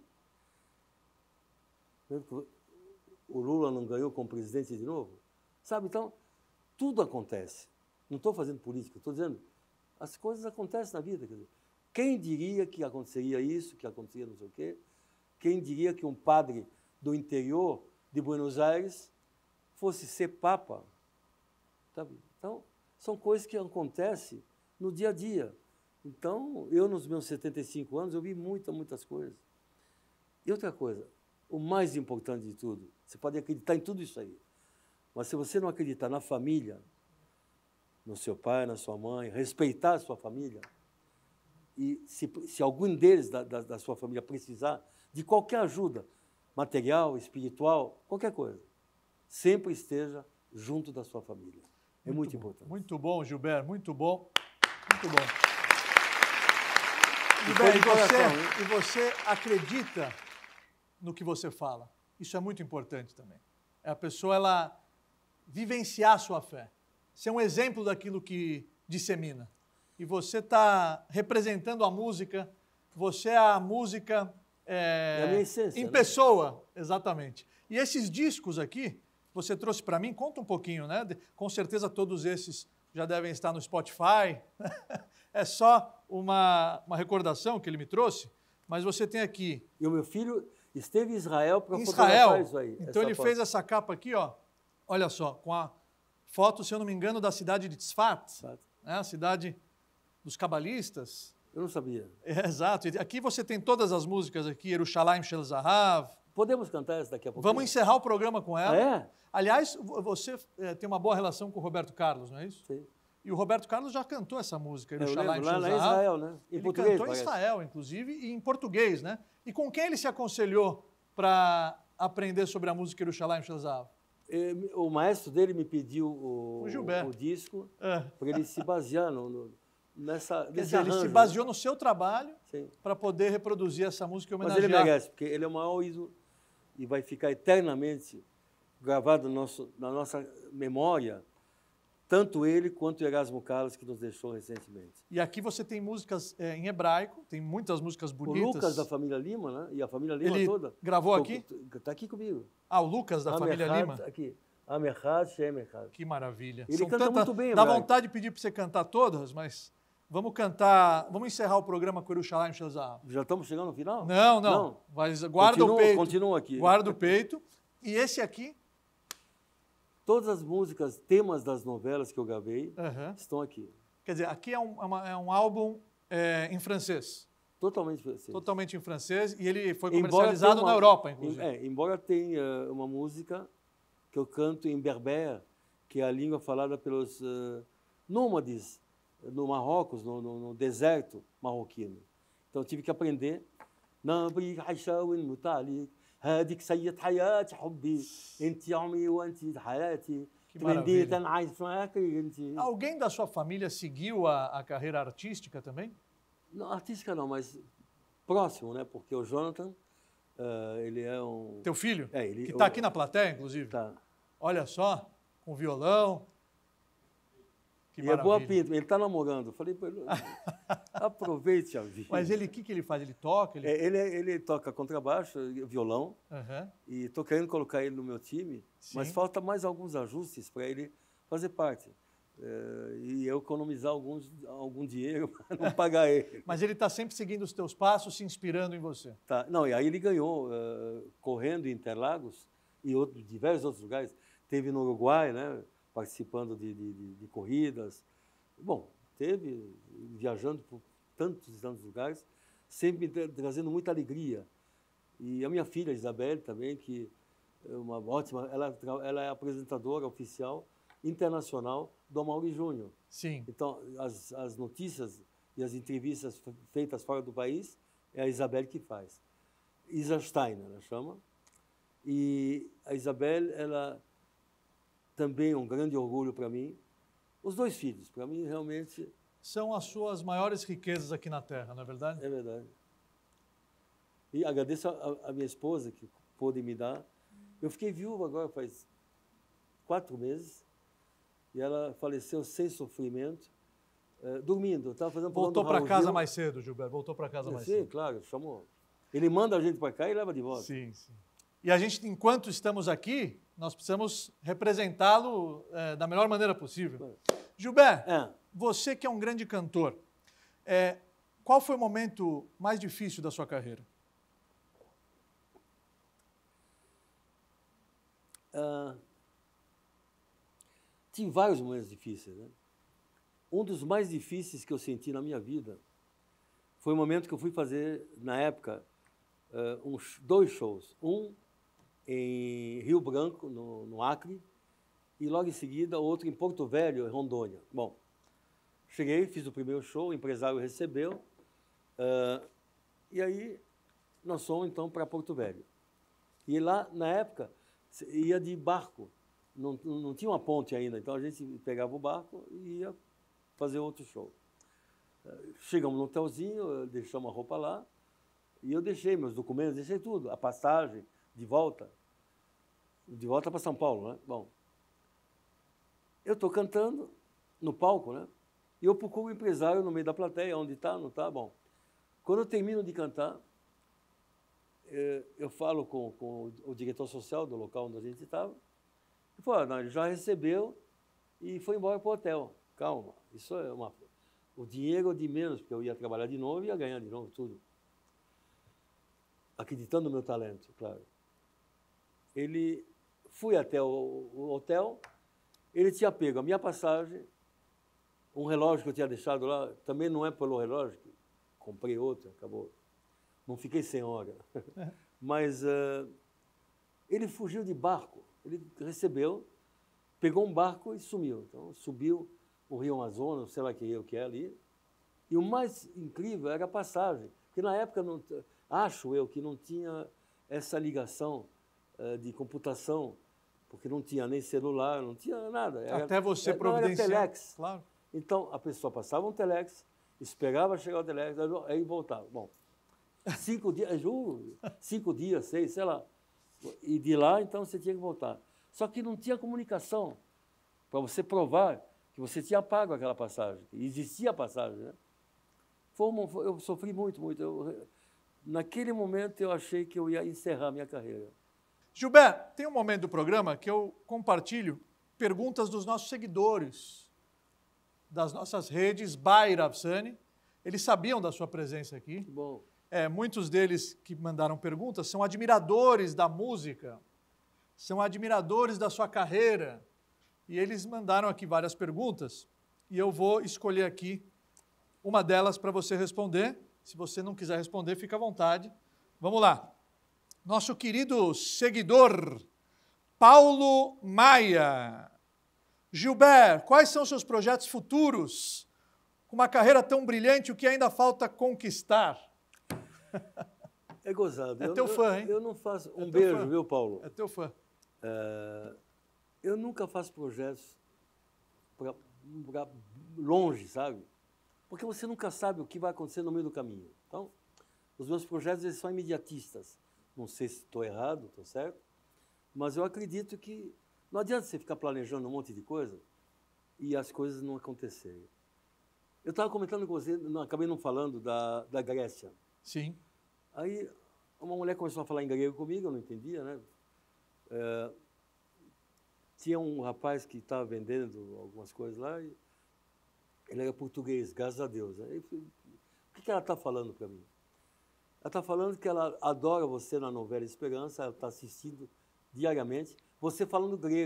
Mesmo que o Lula não ganhou como presidente de novo. Sabe, então, tudo acontece. Não estou fazendo política, estou dizendo, as coisas acontecem na vida. Quer dizer, quem diria que aconteceria isso, que aconteceria não sei o quê? Quem diria que um padre do interior de Buenos Aires fosse ser papa? Sabe? Então, são coisas que acontecem no dia a dia. Então, eu, nos meus setenta e cinco anos, eu vi muitas, muitas coisas. E outra coisa, o mais importante de tudo, você pode acreditar em tudo isso aí, mas se você não acreditar na família, no seu pai, na sua mãe, respeitar a sua família, e se, se algum deles da, da, da sua família precisar de qualquer ajuda, material, espiritual, qualquer coisa, sempre esteja junto da sua família. É muito, muito importante. Muito bom, Gilberto, muito bom. Muito bom. E, Gilberto, e, coração, você, e você acredita no que você fala. Isso é muito importante também. É a pessoa ela vivenciar a sua fé. Ser um exemplo daquilo que dissemina. E você está representando a música, você é a música é, é a minha essência, em né? pessoa, exatamente. E esses discos aqui, você trouxe para mim, conta um pouquinho, né? Com certeza todos esses já devem estar no Spotify. É só uma, uma recordação que ele me trouxe, mas você tem aqui... E o meu filho esteve em Israel para fotografar isso aí. Então ele foto. fez essa capa aqui, ó. Olha só, com a foto, se eu não me engano, da cidade de Tzfat, né? A cidade dos cabalistas. Eu não sabia. É, exato. E aqui você tem todas as músicas aqui, Yerushalayim Shel Zahav. Podemos cantar essa daqui a pouco? Vamos encerrar o programa com ela. Ah, é? Aliás, você é, tem uma boa relação com o Roberto Carlos, não é isso? Sim. E o Roberto Carlos já cantou essa música, Yerushalayim Shel Zahav. Lá em Israel, né? Em ele português, cantou em Israel, inclusive, e em português, né? E com quem ele se aconselhou para aprender sobre a música Yerushalayim Shel Zahav? O maestro dele me pediu o, o, o disco é. para ele se basear no, no, nessa, Quer nesse dizer, arranjo. Ele se baseou no seu trabalho Sim. para poder reproduzir essa música e homenagear. Mas ele merece, porque ele é o maior ídolo e vai ficar eternamente gravado no nosso, na nossa memória, tanto ele quanto o Erasmo Carlos, que nos deixou recentemente. E aqui você tem músicas é, em hebraico, tem muitas músicas bonitas. O Lucas da família Lima, né? E a família Lima ele toda. Gravou aqui? Está aqui comigo. Ah, o Lucas da família Lima? Aqui. Amerhad, Shemerhad. Que maravilha. Ele São canta tanta... muito bem, Dá Brian. vontade de pedir para você cantar todas, mas vamos cantar, vamos encerrar o programa com Yerushalayim Shel Zahav. Já estamos chegando no final? Não, não. não. Mas guarda continua, o peito. Continua aqui. Guarda o peito. E esse aqui? Todas as músicas, temas das novelas que eu gravei, uhum. estão aqui. Quer dizer, aqui é um, é uma, é um álbum é, em francês. Totalmente francês. Totalmente em francês. E ele foi Embora comercializado uma, na Europa, inclusive. É, embora tenha uma música que eu canto em berber, que é a língua falada pelos uh, nômades no Marrocos, no, no, no deserto marroquino. Então eu tive que aprender. هذيك سيد حياتي حبي انت عمري وانت حياتي تمنيت انا عايش معاك انت. Alguém da sua família seguiu a, a carreira artística também? Não, artística não, mas próximo, né? Porque o Jonathan, uh, ele é um... Teu filho? É, ele... Que está aqui na plateia, inclusive? Tá. Olha só, com violão. Que e é boa pinta, ele está namorando. Eu falei para ele, aproveite a vida. Mas ele, o que, que ele faz? Ele toca? Ele, é, ele, ele toca contrabaixo, violão, uhum. e estou querendo colocar ele no meu time, Sim. mas falta mais alguns ajustes para ele fazer parte. É, e eu economizar alguns, algum dinheiro para não pagar ele. Mas ele está sempre seguindo os teus passos, se inspirando em você. Tá. Não, e aí ele ganhou, uh, correndo em Interlagos e outro, diversos outros lugares. teve no Uruguai, né, participando de, de, de, de corridas. Bom, teve viajando por tantos e tantos lugares, sempre me trazendo muita alegria. E a minha filha, Isabelle, também, que é uma ótima... Ela, ela é apresentadora oficial internacional do Amaury Júnior. Sim. Então, as, as notícias e as entrevistas feitas fora do país é a Isabelle que faz. Isa Steiner, ela chama. E a Isabelle, ela também é um grande orgulho para mim. Os dois filhos, para mim, realmente... São as suas maiores riquezas aqui na Terra, não é verdade? É verdade. E agradeço a, a minha esposa, que pôde me dar. Eu fiquei viúvo agora faz quatro meses, e ela faleceu sem sofrimento, eh, dormindo. Eu estava fazendo Voltou para casa mais cedo, Gilberto, voltou para casa mais sim, cedo. Sim, claro, chamou. Ele manda a gente para cá e leva de volta. Sim, sim. E a gente, enquanto estamos aqui, nós precisamos representá-lo eh, da melhor maneira possível. É. Gilberto, é. Você que é um grande cantor, é, qual foi o momento mais difícil da sua carreira? Uh, tive vários momentos difíceis, né? Um dos mais difíceis que eu senti na minha vida foi o momento que eu fui fazer, na época, uh, uns, dois shows. Um em Rio Branco, no, no Acre, e logo em seguida outro em Porto Velho, em Rondônia. Bom, cheguei, fiz o primeiro show, o empresário recebeu, uh, e aí nós fomos então para Porto Velho. E lá, na época, ia de barco, não, não tinha uma ponte ainda, então a gente pegava o barco e ia fazer outro show. Uh, chegamos no hotelzinho, deixamos a roupa lá, e eu deixei meus documentos, deixei tudo, a passagem, de volta, de volta para São Paulo, né? Bom, eu estou cantando no palco, né? E eu procuro o empresário no meio da plateia, onde está, não está, bom. Quando eu termino de cantar, eu falo com, com o diretor social do local onde a gente estava, e falou, não, ele já recebeu e foi embora para o hotel. Calma, isso é uma... O dinheiro de menos, porque eu ia trabalhar de novo e ia ganhar de novo tudo. Acreditando no meu talento, claro. Ele fui até o, o hotel, ele tinha pego a minha passagem, um relógio que eu tinha deixado lá, também não é pelo relógio, comprei outro, acabou. Não fiquei sem hora. Mas uh, ele fugiu de barco, ele recebeu, pegou um barco e sumiu. Então, subiu o Rio Amazonas, sei lá que rio que é ali. E o mais incrível era a passagem, porque na época, não, acho eu, que não tinha essa ligação de computação, porque não tinha nem celular, não tinha nada. Era, Até você era, providenciar. Era telex. Claro. Então, a pessoa passava um telex, esperava chegar o telex, aí voltava. Bom, cinco dias, juro, cinco dias, seis, sei lá. E de lá, então, você tinha que voltar. Só que não tinha comunicação para você provar que você tinha pago aquela passagem. Existia a passagem, né? Foi uma, eu sofri muito, muito. Eu, naquele momento, eu achei que eu ia encerrar a minha carreira. Gilberto, tem um momento do programa que eu compartilho perguntas dos nossos seguidores, das nossas redes, by Ravsani. Eles sabiam da sua presença aqui. Bom. É, muitos deles que mandaram perguntas são admiradores da música, são admiradores da sua carreira. E eles mandaram aqui várias perguntas e eu vou escolher aqui uma delas para você responder. Se você não quiser responder, fica à vontade. Vamos lá. Nosso querido seguidor, Paulo Maia. Gilberto, quais são seus projetos futuros? Com uma carreira tão brilhante, o que ainda falta conquistar? É gozado. É eu, teu fã, hein? Eu, eu não faço... Um é beijo, fã. viu, Paulo? É teu fã. É, eu nunca faço projetos para longe, sabe? Porque você nunca sabe o que vai acontecer no meio do caminho. Então, os meus projetos eles são imediatistas. Não sei se estou errado, estou certo, mas eu acredito que não adianta você ficar planejando um monte de coisa e as coisas não acontecerem. Eu estava comentando com você, não, acabei não falando da, da Grécia. Sim. Aí uma mulher começou a falar em grego comigo, eu não entendia, né? É, tinha um rapaz que estava vendendo algumas coisas lá e ele era português, graças a Deus. Aí eu falei, o que, que ela está falando para mim? Ela está falando que ela adora você na novela Esperança, ela está assistindo diariamente, você falando grego.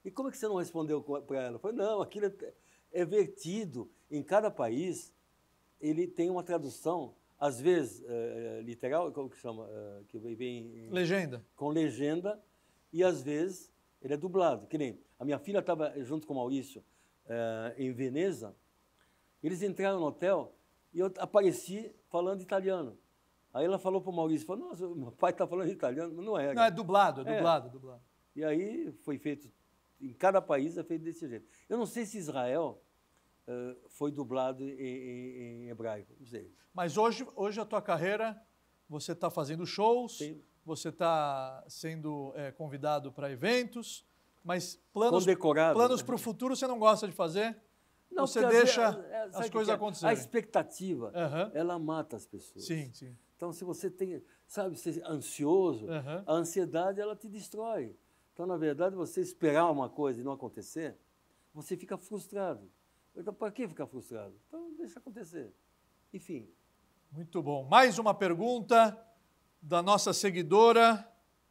E como é que você não respondeu para ela? Eu falei, não, aquilo é, é vertido. Em cada país, ele tem uma tradução, às vezes, é, literal, como que chama? É, que vem Legenda. Com legenda, e às vezes ele é dublado. Que nem a minha filha estava junto com o Maurício é, em Veneza, eles entraram no hotel e eu apareci falando italiano. Aí ela falou para o Maurício, falou, nossa, meu pai está falando italiano, mas não é. Não, é dublado, é dublado, é. é dublado. E aí foi feito, em cada país é feito desse jeito. Eu não sei se Israel uh, foi dublado em, em, em hebraico, não sei. Mas hoje, hoje a tua carreira, você está fazendo shows, Sim. você está sendo é, convidado para eventos, mas planos, Condecorado. planos para o futuro você não gosta de fazer? Não, você porque deixa as, é, as coisas é? acontecerem? A expectativa, Uhum. ela mata as pessoas. Sim, sim. Então, se você tem, sabe, ser ansioso, Uhum. a ansiedade, ela te destrói. Então, na verdade, você esperar uma coisa e não acontecer, você fica frustrado. Então, para que ficar frustrado? Então, deixa acontecer. Enfim. Muito bom. Mais uma pergunta da nossa seguidora,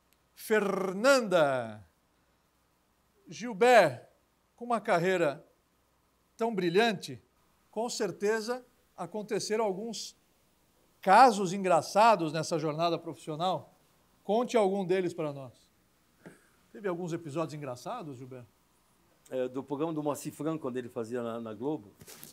Fernanda. Gilbert, com uma carreira tão brilhante, com certeza aconteceram alguns casos engraçados nessa jornada profissional. Conte algum deles para nós. Teve alguns episódios engraçados, Gilberto? É, do programa do Moacir Franco, quando ele fazia na, na Globo,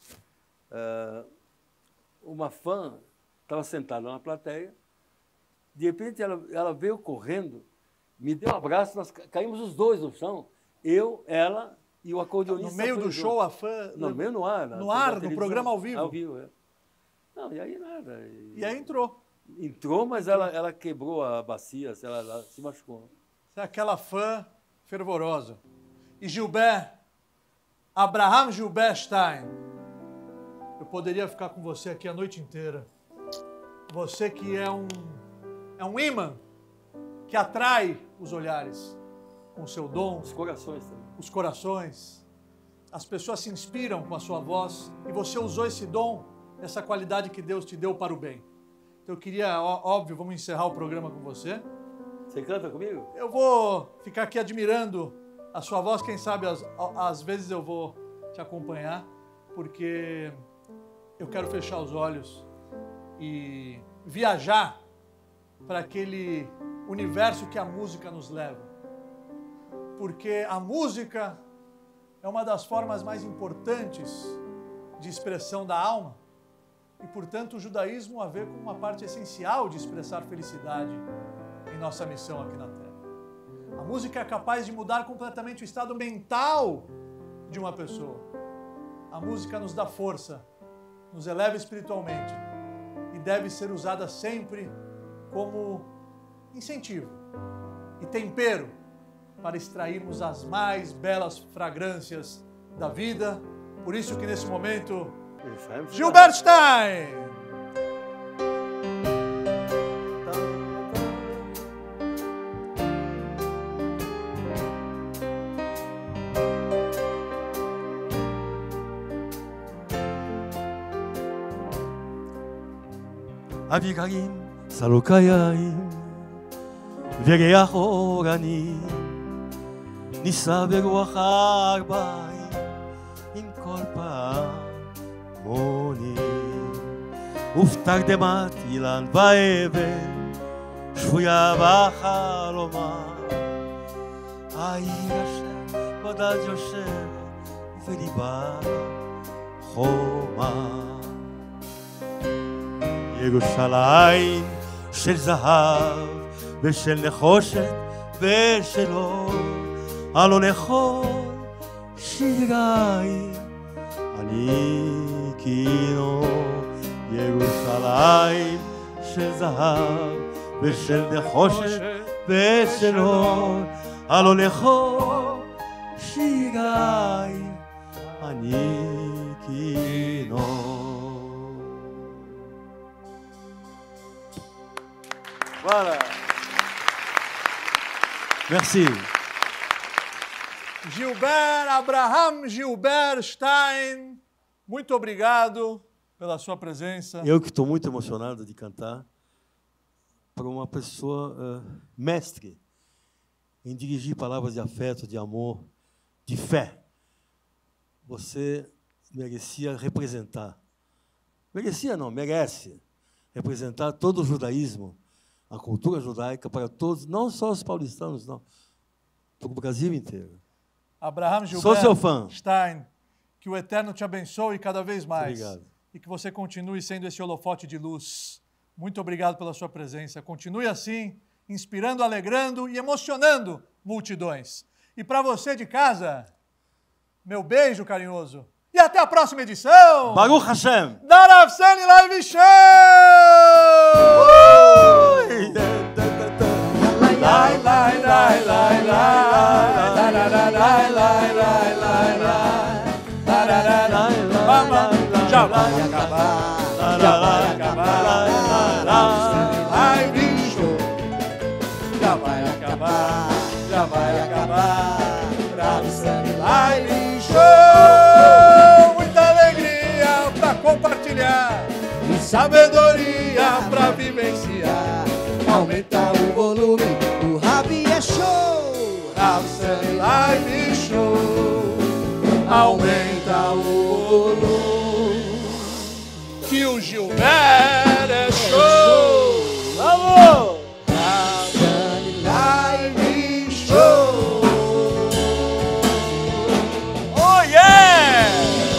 é, uma fã estava sentada na plateia, de repente ela, ela veio correndo, me deu um abraço, nós caímos os dois no chão, eu, ela e o acordeonista. No meio do show, junto. A fã... No meio no ar. Na, no ar, no programa ao vivo? Ao vivo, é. Não, e aí nada. E, e aí entrou. Entrou, mas ela, ela quebrou a bacia, ela, ela se machucou. Você é aquela fã fervorosa. E Gilbert, Abraham Gilbert Stein, eu poderia ficar com você aqui a noite inteira. Você que é um, é um imã que atrai os olhares com o seu dom. Os corações também. Os corações. As pessoas se inspiram com a sua voz e você usou esse dom, essa qualidade que Deus te deu para o bem. Então eu queria, óbvio, vamos encerrar o programa com você. Você canta comigo? Eu vou ficar aqui admirando a sua voz, quem sabe às, às vezes eu vou te acompanhar, porque eu quero fechar os olhos e viajar para aquele universo que a música nos leva. Porque a música é uma das formas mais importantes de expressão da alma e, portanto, o judaísmo a ver com uma parte essencial de expressar felicidade em nossa missão aqui na Terra. A música é capaz de mudar completamente o estado mental de uma pessoa. A música nos dá força, nos eleva espiritualmente e deve ser usada sempre como incentivo e tempero para extrairmos as mais belas fragrâncias da vida. Por isso que nesse momento, Gilbert Stein! אביגלים, סלוקאים, וריח אורני, נישא ברוח הארבעים, עם כל פעמוני. ופתרדמת אילן ואבן, שבויה בחלומה. העיר אשר בדד יושב, וליבה חומה. ירושלים של זהב ושל נחושת ושל אור, הלא לכל שיריים אני כינור. ירושלים של זהב ושל נחושת ושל אור, הלא לכל שיריים אני כינור. Voilà. Merci. Gilbert, Abraham Gilbert Stein, muito obrigado pela sua presença. Eu que estou muito emocionado de cantar para uma pessoa uh, mestre em dirigir palavras de afeto, de amor, de fé, você merecia representar. Merecia não, merece representar todo o judaísmo, a cultura judaica para todos, não só os paulistanos, não, para o Brasil inteiro. Abraham Sou seu fã. Stein, que o Eterno te abençoe cada vez mais. Obrigado. E que você continue sendo esse holofote de luz. Muito obrigado pela sua presença. Continue assim, inspirando, alegrando e emocionando multidões. E para você de casa, meu beijo carinhoso. E até a próxima edição! Baruch Hashem! Da Rav Sani Live Show! Lai, lai, lai, lai, lai, lai, lai, lai, lai, lai, lai, lai, lai, já vai acabar, já vai acabar, Live Show, já vai acabar, já vai acabar, Rav Sani Live Show, muita alegria pra compartilhar e sabedoria pra vivenciar. Aumenta o volume, o Rabi é show. Rav Sani Live Show, aumenta o volume, que o Gilberto é show. Vamos! Rav Sani Live Show. Oh yeah!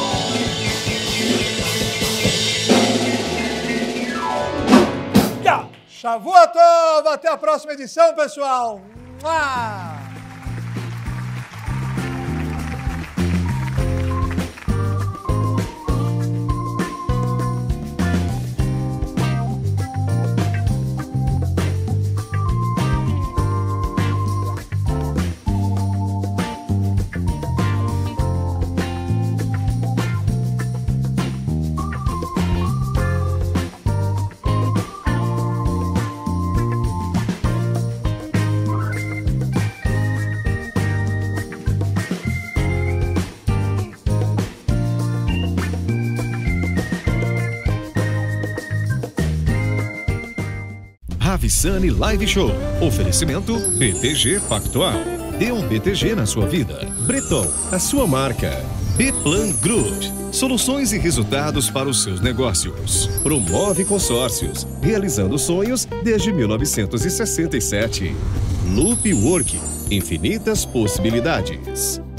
Yeah. Shavua Tov, até a próxima edição, pessoal. Mua! Rav Sani Live Show. Oferecimento B T G Pactual. Dê um B T G na sua vida. Bretol, a sua marca. B-Plan Group. Soluções e resultados para os seus negócios. Promove consórcios, realizando sonhos desde mil novecentos e sessenta e sete. Loop Work. Infinitas possibilidades.